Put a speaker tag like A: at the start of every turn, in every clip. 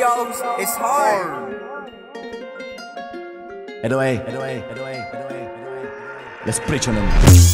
A: kilos, it's hard.
B: 808, let's preach on them.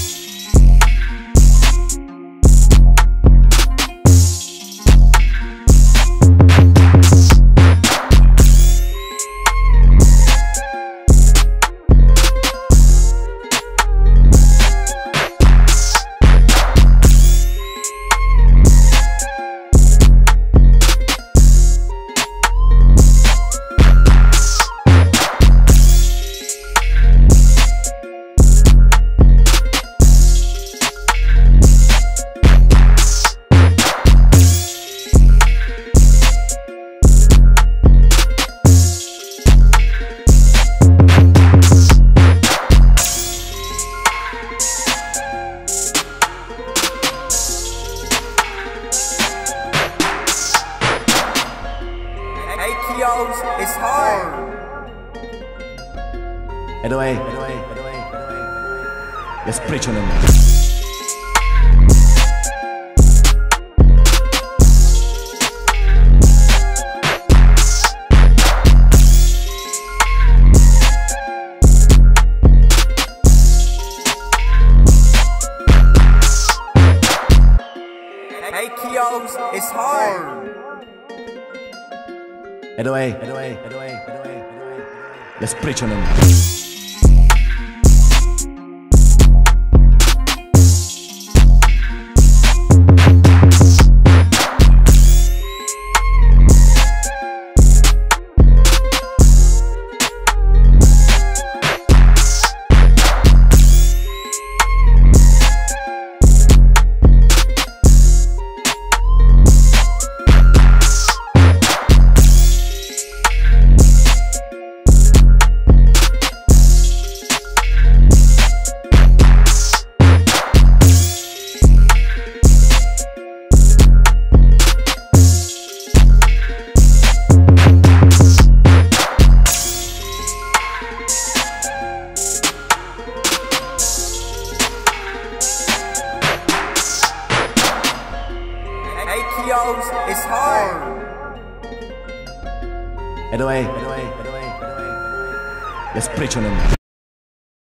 A: Kilos, it's hard.
B: 808, let's preach on them.
A: Hey kilos, it's hard.
B: 808, let's preach on them.
A: Kilos, it's hard.
B: 808, let's preach on them.